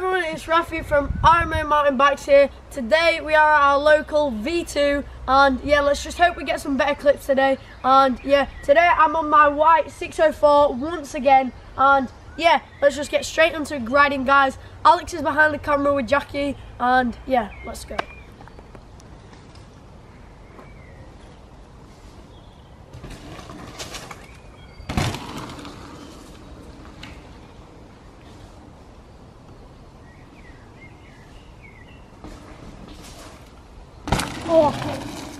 everyone, it's Rafi from Ironman Mountain Bikes here. Today we are at our local V2 and yeah, let's just hope we get some better clips today. And yeah, today I'm on my white 604 once again, and yeah, let's just get straight into riding, guys. Alex is behind the camera with Jackie, and yeah, let's go. Oh.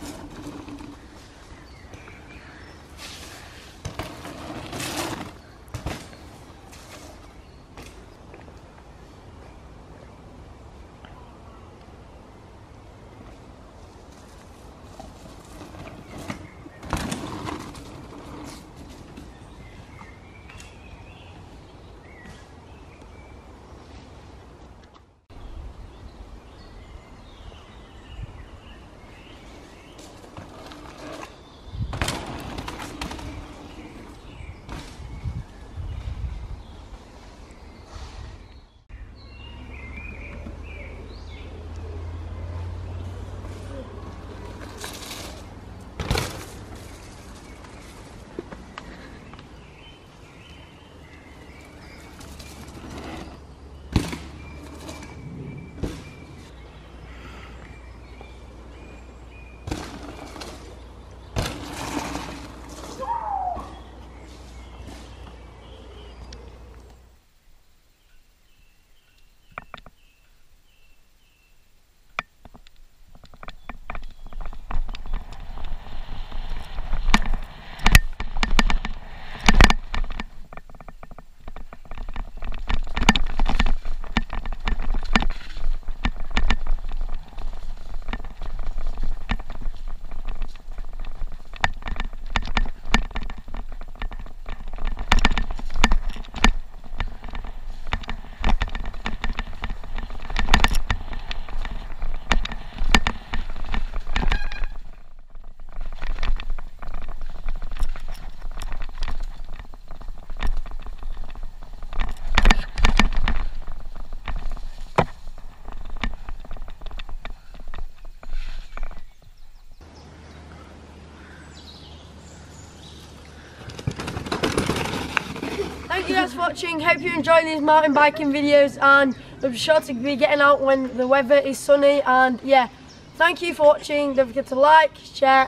Thank you guys for watching. Hope you enjoy these mountain biking videos, and I'm sure to be getting out when the weather is sunny. And yeah, thank you for watching. Don't forget to like, share